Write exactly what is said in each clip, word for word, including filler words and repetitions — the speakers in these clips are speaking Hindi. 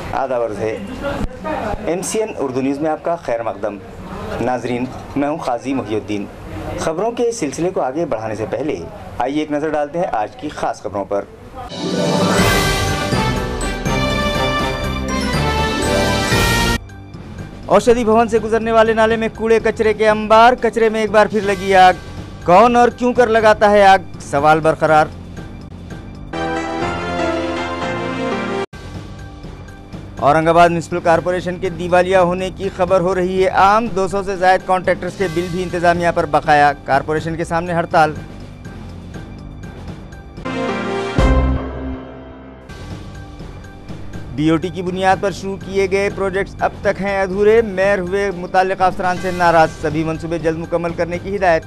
आदाब अर्ज़ है। M C N Urdu news में आपका खैर मकदम। नाजरीन, मैं हूँ काजी मुहियुद्दीन। खबरों के सिलसिले को आगे बढ़ाने से पहले आइए एक नज़र डालते हैं आज की ख़ास खबरों पर। औषधि भवन से गुजरने वाले नाले में कूड़े कचरे के अंबार, कचरे में एक बार फिर लगी आग। कौन और क्यों कर लगाता है आग, सवाल बरकरार। औरंगाबाद म्युनिसिपल कॉरपोरेशन के दिवालिया होने की खबर हो रही है आम। दो सौ से ज्यादा कॉन्ट्रैक्टर्स के बिल भी इंतजामिया पर बकाया, कॉरपोरेशन के सामने हड़ताल। बी ओ टी की बुनियाद पर शुरू किए गए प्रोजेक्ट्स अब तक हैं अधूरे, मेयर हुए मुताल्लिक़ अफसरान से नाराज, सभी मंसूबे जल्द मुकम्मल करने की हिदायत।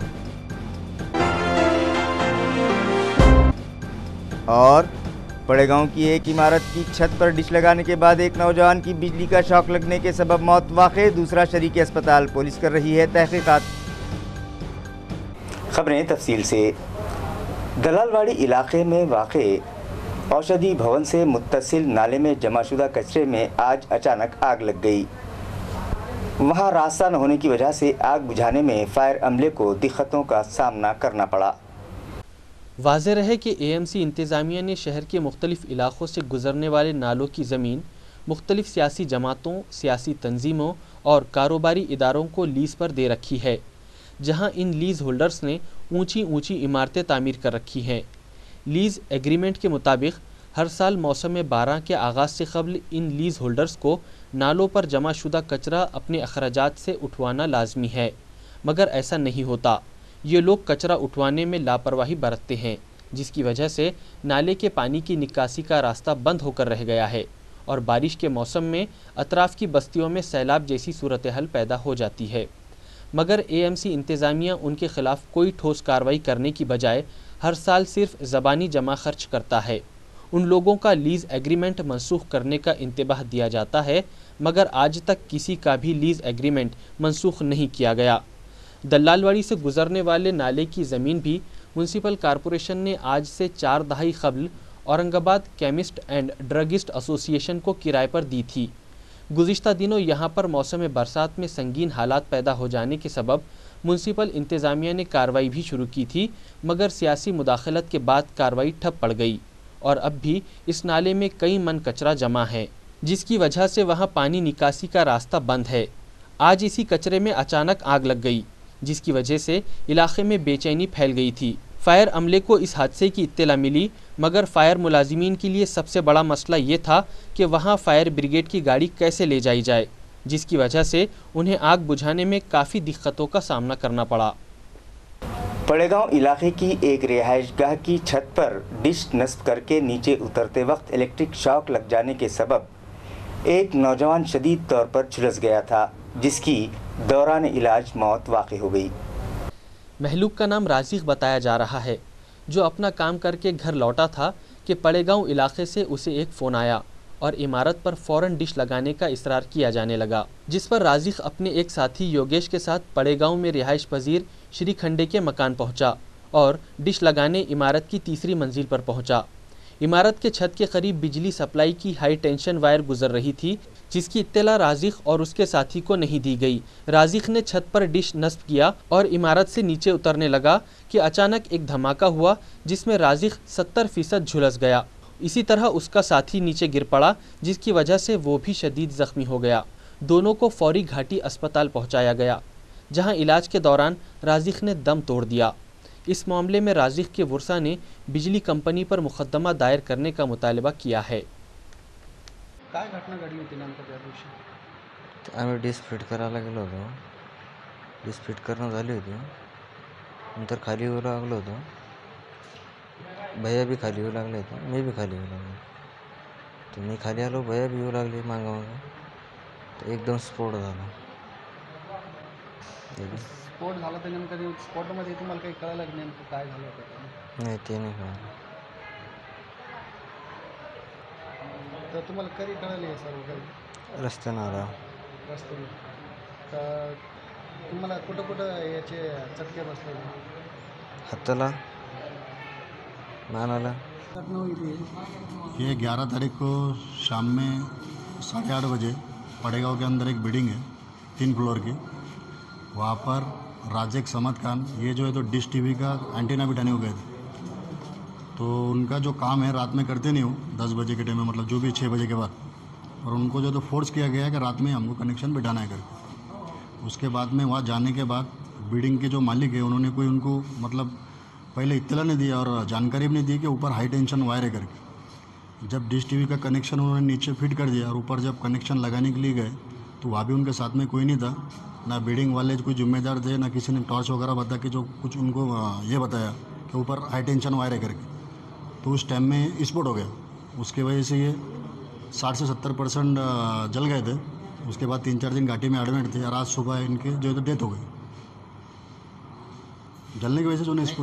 और पड़ेगांव की एक इमारत की छत पर डिश लगाने के बाद एक नौजवान की बिजली का शॉक लगने के सबब मौत, वाक़े दूसरा शरीक अस्पताल, पुलिस कर रही है तहकीकात। खबरें तफसील से। दलालवाड़ी इलाके में वाक़े औषधि भवन से मुत्तसिल नाले में जमाशुदा कचरे में आज अचानक आग लग गई। वहां रास्ता न होने की वजह से आग बुझाने में फायर अमले को दिक्कतों का सामना करना पड़ा। वाज़ेह रहे कि ए एम सी इंतज़ामिया ने शहर के मुख्तलिफ इलाक़ों से गुजरने वाले नालों की ज़मीन मुख्तलिफ सियासी जमातों, सियासी तंजीमों और कारोबारी इदारों को लीज़ पर दे रखी है, जहां इन लीज़ होल्डर्स ने ऊंची ऊंची इमारतें तामीर कर रखी हैं। लीज़ एग्रीमेंट के मुताबिक हर साल मौसम बारह के आगाज़ से कबल इन लीज़ होल्डर्स को नालों पर जमा शुदा कचरा अपने अखराजात से उठवाना लाजमी है, मगर ऐसा नहीं होता। ये लोग कचरा उठवाने में लापरवाही बरतते हैं, जिसकी वजह से नाले के पानी की निकासी का रास्ता बंद होकर रह गया है और बारिश के मौसम में अतराफ़ की बस्तियों में सैलाब जैसी सूरत हाल पैदा हो जाती है। मगर ए एम सी इंतज़ामिया उनके ख़िलाफ़ कोई ठोस कार्रवाई करने की बजाय हर साल सिर्फ ज़बानी जमा खर्च करता है। उन लोगों का लीज़ एग्रीमेंट मनसूख करने का इंतबाह दिया जाता है, मगर आज तक किसी का भी लीज़ एग्रीमेंट मनसूख नहीं किया गया। दलालवाड़ी से गुजरने वाले नाले की ज़मीन भी म्युनिसिपल कॉरपोरेशन ने आज से चार दहाई कबल Aurangabad chemist and druggist association को किराए पर दी थी। गुज़िश्ता दिनों यहाँ पर मौसम बरसात में संगीन हालात पैदा हो जाने के सबब म्युनिसिपल इंतज़ामिया ने कार्रवाई भी शुरू की थी, मगर सियासी मुदाखलत के बाद कार्रवाई ठप पड़ गई और अब भी इस नाले में कई मन कचरा जमा है, जिसकी वजह से वहाँ पानी निकासी का रास्ता बंद है। आज इसी कचरे में अचानक आग लग गई, जिसकी वजह से इलाके में बेचैनी फैल गई थी। फायर अमले को इस हादसे की इत्तला मिली, मगर फायर मुलाजिमीन के लिए सबसे बड़ा मसला ये था कि वहाँ फायर ब्रिगेड की गाड़ी कैसे ले जाई जाए, जिसकी वजह से उन्हें आग बुझाने में काफ़ी दिक्कतों का सामना करना पड़ा। पड़ेगांव इलाके की एक रिहाइशगाह की छत पर डिश नस्ब करके नीचे उतरते वक्त इलेक्ट्रिक शॉक लग जाने के सबब एक नौजवान शदीद तौर पर झुलस गया था, जिसकी दौरान इलाज मौत वाक़ई हो गई। महलूक का नाम राज़िक बताया जा रहा है, जो अपना काम करके घर लौटा था कि पड़ेगांव इलाके से उसे एक फ़ोन आया और इमारत पर फ़ौरन डिश लगाने का इसरार किया जाने लगा, जिस पर राज़िक अपने एक साथी योगेश के साथ पड़ेगांव में रिहाइश पजीर श्री खंडे के मकान पहुंचा और डिश लगाने इमारत की तीसरी मंजिल पर पहुंचा। इमारत के छत के करीब बिजली सप्लाई की हाई टेंशन वायर गुजर रही थी, जिसकी इत्तला राज़िक और उसके साथी को नहीं दी गई। राज़िक ने छत पर डिश नस्ब किया और इमारत से नीचे उतरने लगा कि अचानक एक धमाका हुआ, जिसमें राज़िक सत्तर फीसद झुलस गया। इसी तरह उसका साथी नीचे गिर पड़ा, जिसकी वजह से वो भी शदीद ज़ख्मी हो गया। दोनों को फौरी घाटी अस्पताल पहुंचाया गया, जहां इलाज के दौरान राज़िक ने दम तोड़ दिया। इस मामले में राज़िक के वर्सा ने बिजली कंपनी पर मुकदमा दायर करने का मुतालबा किया है। काय घटना घडली होती नेमकं त्या दिवशी? आम्ही डिश फिट करायला गेलो होतो. डिश फिट करणं झाली होती. नंतर खाली येऊ लागलो होतो. भैया भी खाली येऊ लागले होते, मी भी खाली येऊ लागलो. तर मी खाली आलो, भैया भी येऊ लागले मागं मागं. तर एकदम स्फोट झाला. स्फोट झाला तर नेमकं स्फोटामध्ये तुम्हाला काही कळलं की नेमकं काय झालं होतं? नाही, ते नाही कळलं. तर तुम्हाला कधी कळलं हे सर्व काही? रस्त्यानं आला. रस्त्याने. तर तुम्हाला कुठं कुठं याचे चटके बसले? हाताला, मानाला। घटना हुई थी ये ग्यारह तारीख को शाम में साढ़े आठ बजे पड़ेगांव के अंदर एक बिल्डिंग है तीन फ्लोर की, वहाँ पर राजेक समद खान ये जो है तो डिश टीवी का एंटीना बिठाने को गए थे। तो उनका जो काम है रात में करते नहीं हो, दस बजे के टाइम में, मतलब जो भी छः बजे के बाद, और उनको जो तो फोर्स किया गया है कि रात में हमको कनेक्शन बिठाना है करके। उसके बाद में वहाँ जाने के बाद बिल्डिंग के जो मालिक है उन्होंने कोई उनको मतलब पहले इत्तला नहीं दिया और जानकारी भी नहीं दी कि ऊपर हाई टेंशन वायर है करके। जब डिश टीवी का कनेक्शन उन्होंने नीचे फिट कर दिया और ऊपर जब कनेक्शन लगाने के लिए गए तो वहाँ भी उनके साथ में कोई नहीं था, ना बिल्डिंग वाले कोई जिम्मेदार थे, ना किसी ने टॉर्च वगैरह बता के जो कुछ उनको ये बताया कि ऊपर हाई टेंशन वायर है करके। तो उस टाइम में विस्फोट हो गया, उसके वजह से ये साठ से सत्तर परसेंट जल गए थे। उसके बाद तीन चार दिन घाटी में एडमिट थे और आज सुबह इनके जो है तो डेथ हो गई जलने की वजह से। जो विस्फोट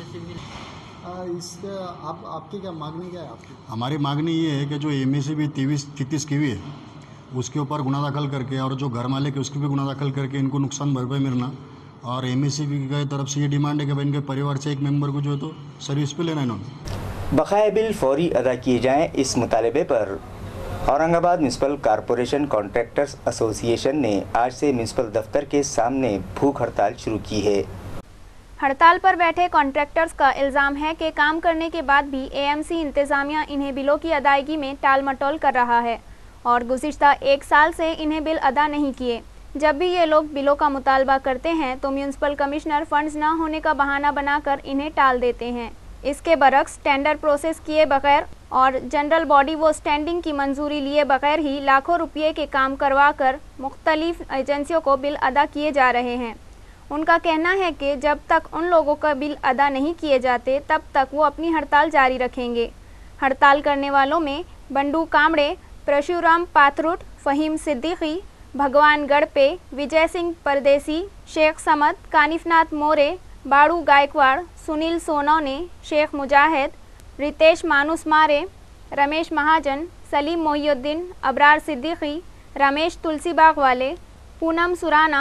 इसके आप आपकी क्या मांगनी क्या है आपकी? हमारी मांगनी ये है कि जो एम ए सी बी तेईस तैंतीस की हुई है उसके ऊपर गुना दाखिल करके, और जो घर मालिक है उसके भी गुना दाखिल करके इनको नुकसान भरपाई मिलना। और एम ए सी बी की तरफ से ये डिमांड है कि भाई इनके परिवार से एक मेंबर को जो है तो सर्विस पे लेना इन्होंने। बकाया बिल फौरी अदा किए जाएं, इस मुतालबे पर Aurangabad municipal corporation contractors association ने आज से म्यूनसिपल दफ्तर के सामने भूख हड़ताल शुरू की है। हड़ताल पर बैठे कॉन्ट्रैक्टर्स का इल्ज़ाम है कि काम करने के बाद भी ए एम सी इंतज़ामिया इन्हें बिलों की अदायगी में टाल मटोल कर रहा है और गुज़िश्ता एक साल से इन्हें बिल अदा नहीं किए। जब भी ये लोग बिलों का मुतालबा करते हैं तो म्यूनसिपल कमिश्नर फंड्स न होने का बहाना बनाकर इन्हें टाल देते हैं। इसके बरक्स टेंडर प्रोसेस किए बगैर और जनरल बॉडी व स्टैंडिंग की मंजूरी लिए बगैर ही लाखों रुपये के काम करवा कर मुख्तलिफ एजेंसियों को बिल अदा किए जा रहे हैं। उनका कहना है कि जब तक उन लोगों का बिल अदा नहीं किए जाते तब तक वो अपनी हड़ताल जारी रखेंगे। हड़ताल करने वालों में बंडू कामड़े, परशुराम पाथरुट, फ़हीम सिद्दीकी, भगवान गढ़पे, विजय सिंह परदेसी, शेख समद, कानिफनाथ मोरे, बाड़ू गायकवाड़, सुनील सोनौने, शेख मुजाहिद, रितेश मानुस मारे, रमेश महाजन, सलीम मोहिउद्दीन, अबरार सिद्दीकी, रमेश तुलसीबाग वाले, Poonam Surana.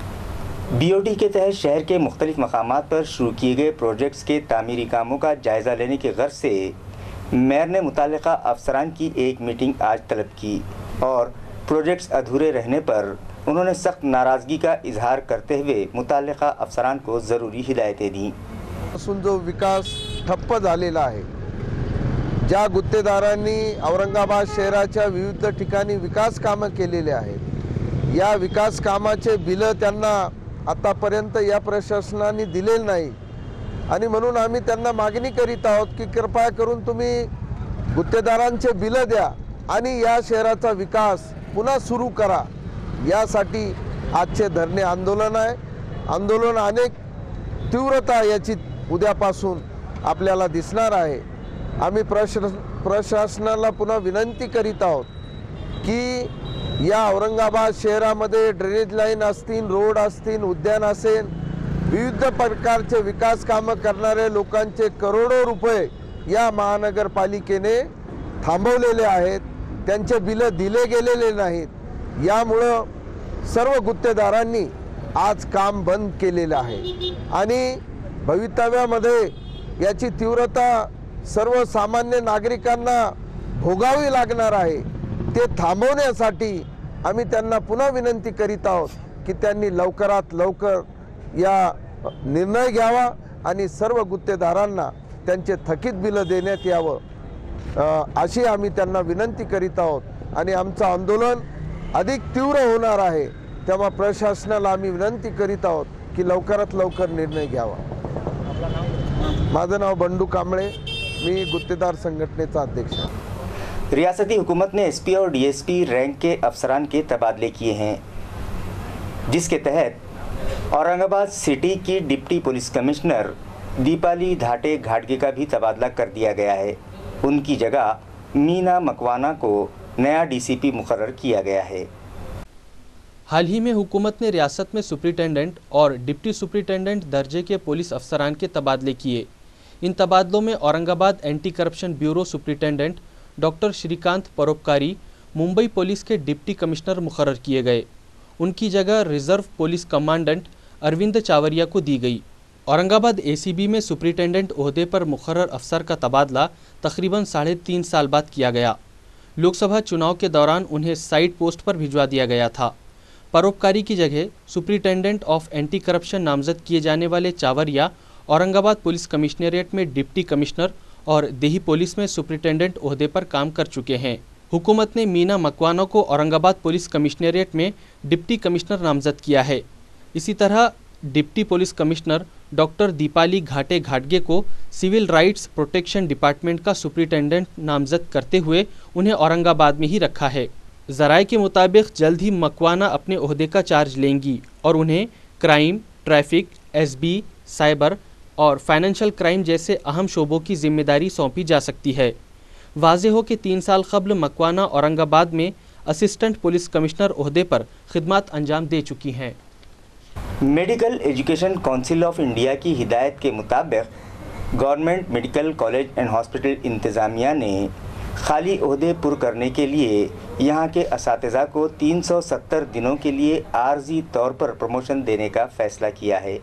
B O T के तहत शहर के मुख्तलिफ मकामात पर शुरू किए गए प्रोजेक्ट्स के तामीरी कामों का जायज़ा लेने के गर्ज से मेयर ने मुतालिका अफसरान की एक मीटिंग आज तलब की और प्रोजेक्ट्स अधूरे रहने पर उन्होंने सख्त नाराज़गी का इजहार करते हुए मुतालिका अफसरान को ज़रूरी हिदायतें दी। जो विकास ठप्प झालेला आहे, ज्या गुत्तेदारांनी औरंगाबाद शहराच्या विविध ठिकाणी विकास कामं केलेले आहेत, या विकास कामाचे बिलं त्यांना आतापर्यंत या प्रशासनाने दिलेले नाही आणि म्हणून आम्ही त्यांना मागणी करीत आहोत की कृपया करून तुम्ही गुत्तेदारांचे बिलं द्या आणि या शहराचा विकास पुन्हा सुरू करा। यासाठी आजचे धरणे आंदोलन आहे। आंदोलन अनेक तीव्रता याची उद्यापासून आपल्याला दिसणार आहे। आम्ही प्रशासनाला पुन्हा विनंती करीत आहोत की या औरंगाबाद शहरामध्ये ड्रेनेज लाईन असतील, रोड असतील, उद्यान असेल, विविध प्रकारचे विकास कामं करणारे लोकांचे करोडो रुपये या महानगरपालिकेने थांबवलेले आहेत, त्यांचे बिलं दिले गेलेले नाहीत। यामुळे सर्व गुत्तेदारांनी आज काम बंद केलेले आहे आणि भवितव्यामध्ये याची तीव्रता सर्वसामान्य नागरिकांना भोगावी लागणार आहे। ते थांबवण्यासाठी आम्ही त्यांना पुन्हा विनंती करीत आहोत की त्यांनी लवकरात लवकर या निर्णय घ्यावा आणि सर्व गुत्तेदारांना त्यांचे थकीत बिलं देण्यात यावं अशी आम्ही त्यांना विनंती करीत आहोत आणि आमचं आंदोलन अधिक तीव्र होणार आहे। तेव्हा प्रशासनाला आम्ही विनंती करीत आहोत की लवकरात लवकर निर्णय घ्यावा। माझं नाव बंडू कांबळे, मी गुत्तेदार संघटनेचा अध्यक्ष। रियासती हुकूमत ने एस पी और डी एस पी रैंक के अफसरान के तबादले किए हैं, जिसके तहत औरंगाबाद सिटी की deputy police commissioner Deepali Dhate घाटगे का भी तबादला कर दिया गया है। उनकी जगह मीना मकवाना को नया डी सी पी मुकर्रर किया गया है। हाल ही में हुकूमत ने रियासत में सुप्रिटेंडेंट और डिप्टी सुप्रिटेंडेंट दर्जे के पुलिस अफसरान के तबादले किए। इन तबादलों में Aurangabad anti corruption bureau superintendent doctor Shrikant Paropkari Mumbai police के डिप्टी कमिश्नर मुकर्रर किए गए। उनकी जगह reserve police commandant Arvind Chavariya को दी गई। औरंगाबाद ए सी बी में सुप्रिटेंडेंट ओहदे पर मुकर्रर अफसर का तबादला तकरीबन साढ़े तीन साल बाद किया गया। लोकसभा चुनाव के दौरान उन्हें साइड पोस्ट पर भिजवा दिया गया था। परोपकारी की जगह सुप्रिंटेंडेंट ऑफ एंटी करप्शन नामजद किए जाने वाले चावरिया औरंगाबाद पुलिस कमिश्नरेट में डिप्टी कमिश्नर और देही पुलिस में सुप्रिंटेंडेंट ओहदे पर काम कर चुके हैं। हुकूमत ने मीना मकवाना को औरंगाबाद पुलिस कमिश्नरेट में डिप्टी कमिश्नर नामजद किया है। इसी तरह deputy police commissioner doctor Deepali Ghate घाटगे को सिविल राइट्स प्रोटेक्शन डिपार्टमेंट का सुप्रिंटेंडेंट नामजद करते हुए उन्हें औरंगाबाद में ही रखा है। ज़राए के मुताबिक जल्द ही मकवाना अपने ओहदे का चार्ज लेंगी और उन्हें क्राइम, ट्रैफिक, एसबी, साइबर और फाइनेंशियल क्राइम जैसे अहम शोबों की जिम्मेदारी सौंपी जा सकती है। वाज़ेह हो कि तीन साल कबल मकवाना औरंगाबाद में असिस्टेंट पुलिस कमिश्नर ओहदे पर खिदमत अंजाम दे चुकी हैं। Medical education council of India की हिदायत के मुताबिक government medical college and hospital इंतज़ामिया ने खाली ओहदे पुर करने के लिए यहाँ के असातिज़ा को तीन सौ सत्तर दिनों के लिए आर्जी तौर पर प्रमोशन देने का फैसला किया है।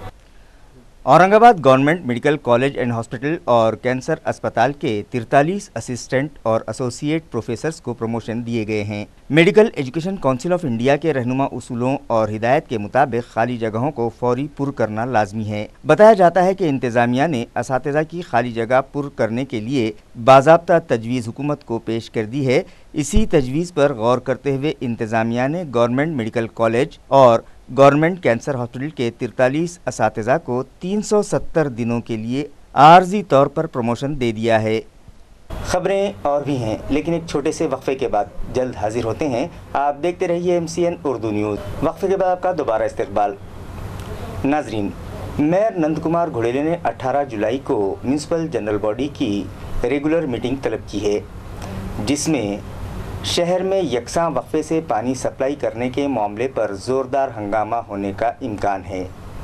Aurangabad government medical college and hospital और कैंसर अस्पताल के तिरतालीस असिस्टेंट और एसोसिएट प्रोफेसर्स को प्रमोशन दिए गए हैं। Medical education council of India के रहनुमा उसूलों और हिदायत के मुताबिक खाली जगहों को फौरी पुर करना लाजमी है। बताया जाता है कि इंतज़ामिया ने असातिज़ा की खाली जगह पुर करने के लिए बाज़ाब्ता तजवीज़ हुकूमत को पेश कर दी है। इसी तजवीज़ पर गौर करते हुए इंतज़ामिया ने गवर्नमेंट मेडिकल कॉलेज और गवर्नमेंट कैंसर हॉस्पिटल के तिरतालीस असातिज़ा को तीन सौ सत्तर दिनों के लिए आर्जी तौर पर प्रमोशन दे दिया है। खबरें और भी हैं, लेकिन एक छोटे से वक्फे के बाद जल्द हाजिर होते हैं। आप देखते रहिए M C N Urdu news. वक्फे के बाद आपका दोबारा इस्तकबाल। नाजरीन, मेयर नंद कुमार घोड़ेले ने अठारह जुलाई को म्यूनसिपल जनरल बॉडी की रेगुलर मीटिंग तलब की है, जिसमें शहर में यकसा वक्फे से पानी सप्लाई करने के मामले पर ज़ोरदार हंगामा होने का इम्कान है।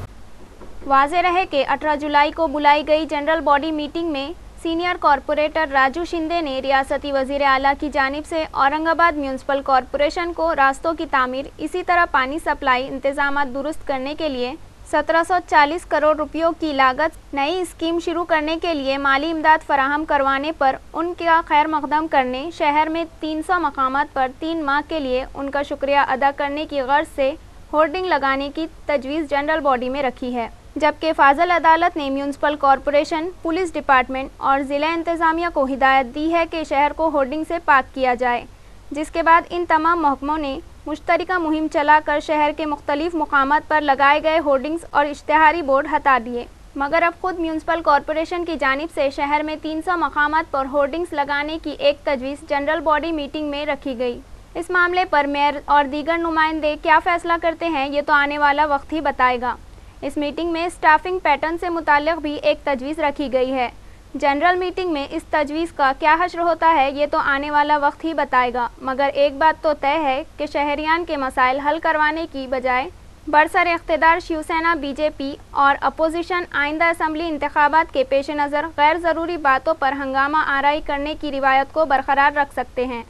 वाज़ेह रहे कि अठारह जुलाई को बुलाई गई जनरल बॉडी मीटिंग में सीनियर कॉरपोरेटर राजू शिंदे ने रियासती वज़ीर आला की जानिब से औरंगाबाद म्यूनसिपल कॉरपोरेशन को रास्तों की तामीर, इसी तरह पानी सप्लाई इंतजाम दुरुस्त करने के लिए सत्रह सौ चालीस करोड़ रुपयों की लागत नई स्कीम शुरू करने के लिए माली इमदाद फराहम करवाने पर उनका खैर मकदम करने, शहर में तीन सौ मकामात पर तीन माह के लिए उनका शुक्रिया अदा करने की गर्ज से होर्डिंग लगाने की तजवीज़ जनरल बॉडी में रखी है। जबकि फाजल अदालत ने म्यूनसिपल कॉरपोरेशन, पुलिस डिपार्टमेंट और ज़िला इंतज़ामिया को हिदायत दी है कि शहर को होर्डिंग से पाक किया जाए, जिसके बाद इन तमाम महकमों ने मुश्तरका मुहिम चलाकर शहर के मुख्तलिफ मुकामात पर लगाए गए होर्डिंग्स और इश्तिहारी बोर्ड हटा दिए। मगर अब खुद म्यूनसिपल कॉरपोरेशन की जानिब से शहर में तीन सौ मकामात पर होर्डिंग्स लगाने की एक तजवीज़ जनरल बॉडी मीटिंग में रखी गई। इस मामले पर मेयर और दीगर नुमाइंदे क्या फ़ैसला करते हैं, ये तो आने वाला वक्त ही बताएगा। इस मीटिंग में स्टाफिंग पैटर्न से मुताल्लिक़ भी एक तजवीज़ रखी गई है। जनरल मीटिंग में इस तजवीज़ का क्या हश्र होता है, ये तो आने वाला वक्त ही बताएगा। मगर एक बात तो तय है कि शहरियान के मसाइल हल करवाने की बजाय बरसर इख्तिदार शिवसेना, बीजेपी और अपोजिशन आइंदा असम्बली इंतखाबात के पेश नज़र गैर ज़रूरी बातों पर हंगामा आराई करने की रिवायत को बरकरार रख सकते हैं।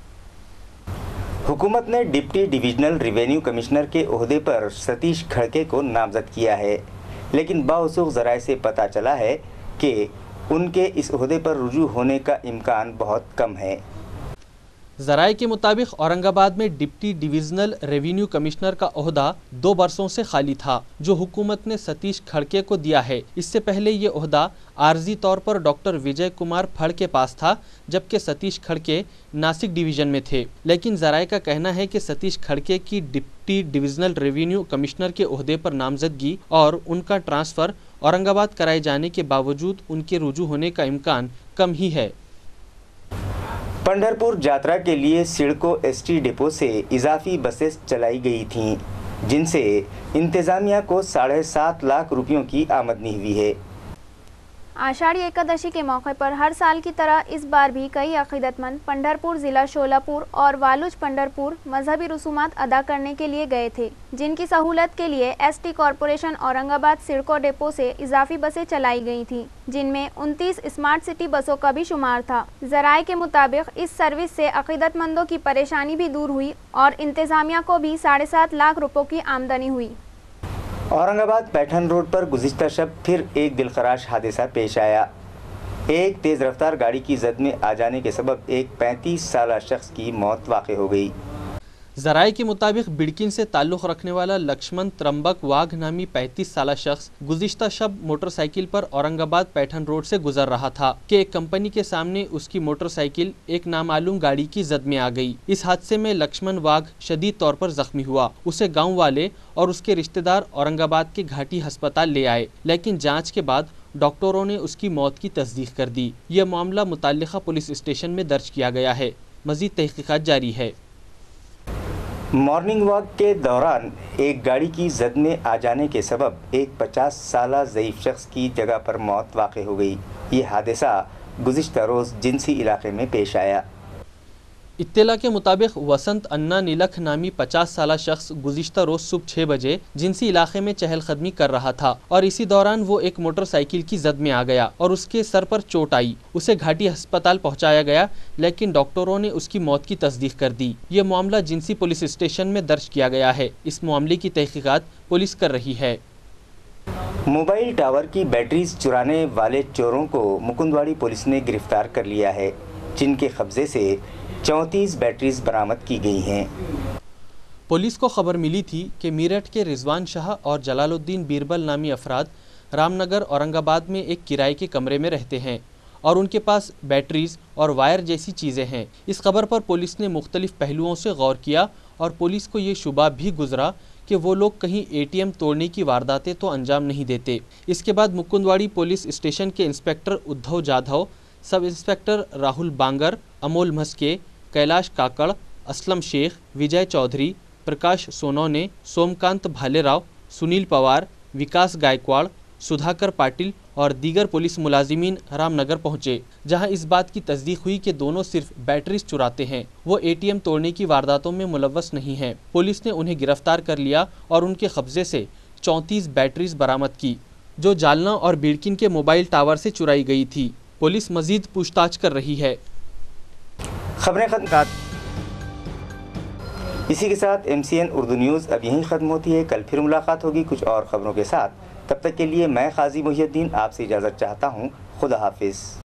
हुकूमत ने डिप्टी डिविजनल रेवेन्यू कमिश्नर के ओहदे पर सतीश खड़के को नामजद किया है, लेकिन बावसूख ज़राए से पता चला है कि उनके इस ओहदे पर रुजू होने का इम्कान बहुत कम है। ज़राए के मुताबिक औरंगाबाद में डिप्टी डिविजनल रेवेन्यू कमिश्नर का ओहदा दो बरसों से खाली था, जो हुकूमत ने सतीश खड़के को दिया है। इससे पहले ये ओहदा आर्जी तौर पर डॉक्टर विजय कुमार फड़ के पास था, जबकि सतीश खड़के नासिक डिवीज़न में थे। लेकिन ज़राए का कहना है कि सतीश खड़के की डिप्टी डिविजनल रेवेन्यू कमिश्नर के ओहदे पर नामजदगी और उनका ट्रांसफ़र औरंगाबाद कराए जाने के बावजूद उनके रुजू होने का इम्कान कम ही है। पंढरपुर यात्रा के लिए सिडको एसटी डिपो से इजाफी बसेस चलाई गई थीं, जिनसे इंतज़ामिया को साढ़े सात लाख रुपयों की आमदनी हुई है। आषाढ़ी एकादशी के मौके पर हर साल की तरह इस बार भी कई अकीदतमंद पंढरपुर ज़िला शोलापुर और वालुज पंढरपुर मजहबी रसूमात अदा करने के लिए गए थे, जिनकी सहूलत के लिए ST corporation Aurangabad CIDCO depot से इजाफी बसें चलाई गई थीं, जिनमें उनतीस स्मार्ट सिटी बसों का भी शुमार था। ज़राए के मुताबिक इस सर्विस से अकीदतमंदों की परेशानी भी दूर हुई और इंतज़ामिया को भी साढ़े सात लाख रुपयों की आमदनी हुई। औरंगाबाद पैठन रोड पर गुज़िश्ता शब फिर एक दिलखराश हादसा पेश आया। एक तेज़ रफ्तार गाड़ी की जद में आ जाने के सबब एक पैंतीस साल शख्स की मौत वाक़ हो गई। ज़राए के मुताबिक बिड़किन से ताल्लुक़ रखने वाला लक्ष्मण त्रंबक वाघ नामी पैंतीस साल शख्स गुज़िश्ता शब मोटरसाइकिल पर औरंगाबाद पैठन रोड से गुजर रहा था कि एक कंपनी के सामने उसकी मोटरसाइकिल एक नामालूम गाड़ी की जद में आ गई। इस हादसे में लक्ष्मण वाघ शदीद तौर पर जख्मी हुआ। उसे गाँव वाले और उसके रिश्तेदार औरंगाबाद के घाटी अस्पताल ले आए, लेकिन जाँच के बाद डॉक्टरों ने उसकी मौत की तस्दीक कर दी। यह मामला मुतल्लिका पुलिस स्टेशन में दर्ज किया गया है। मज़ीद तहक़ीक़ात जारी है। मॉर्निंग वॉक के दौरान एक गाड़ी की जद में आ जाने के सबब एक पचास साल ज़ईफ़ शख्स की जगह पर मौत वाक़ हो गई। ये हादसा गुज़िश्ता रोज़ जिनसी इलाके में पेश आया। इत्तला के मुताबिक वसंत अन्ना नीलख नामी पचास साल शख्स गुज़िश्ता रोज़ सुबह छः बजे जिनसी इलाके में चहलकदमी कर रहा था और इसी दौरान वो एक मोटरसाइकिल की जद में आ गया और उसके सर पर चोट आई। उसे घाटी अस्पताल पहुंचाया गया, लेकिन डॉक्टरों ने उसकी मौत की तस्दीक कर दी। ये मामला जिनसी पुलिस स्टेशन में दर्ज किया गया है। इस मामले की तहकीकात पुलिस कर रही है। मोबाइल टावर की बैटरीज चुराने वाले चोरों को मुकुंदवाड़ी पुलिस ने गिरफ्तार कर लिया है, जिनके कब्जे से चौंतीस बैटरीज बरामद की गई हैं। पुलिस को खबर मिली थी कि मेरठ के रिजवान शाह और जलालुद्दीन बीरबल नामी अफराद रामनगर औरंगाबाद में एक किराए के कमरे में रहते हैं और उनके पास बैटरीज और वायर जैसी चीज़ें हैं। इस खबर पर पुलिस ने मुख्तलिफ पहलुओं से गौर किया और पुलिस को ये शुबा भी गुजरा कि वो लोग कहीं एटीएम तोड़ने की वारदातें तो अंजाम नहीं देते। इसके बाद मुकुंदवाड़ी पुलिस स्टेशन के inspector Uddhav Jadhav, sub inspector Rahul बांगर, अमोल मस्के, कैलाश काकड़, असलम शेख, विजय चौधरी, प्रकाश सोनौने, सोमकांत भालेराव, सुनील पवार, विकास गायकवाड़, सुधाकर पाटिल और दीगर पुलिस मुलाजिमीन रामनगर पहुंचे, जहां इस बात की तस्दीक हुई कि दोनों सिर्फ बैटरीज चुराते हैं, वो एटीएम तोड़ने की वारदातों में मुलव्वस नहीं हैं। पुलिस ने उन्हें गिरफ्तार कर लिया और उनके कब्जे से चौंतीस बैटरीज बरामद की, जो जालना और बिड़किन के मोबाइल टावर से चुराई गई थी। पुलिस मजीद पूछताछ कर रही है। खबरें खत्म। इसी के साथ M C N Urdu news अब यहीं ख़त्म होती है। कल फिर मुलाकात होगी कुछ और ख़बरों के साथ। तब तक के लिए मैं काजी मुहियुद्दीन आपसे इजाज़त चाहता हूँ। खुदा हाफिज़।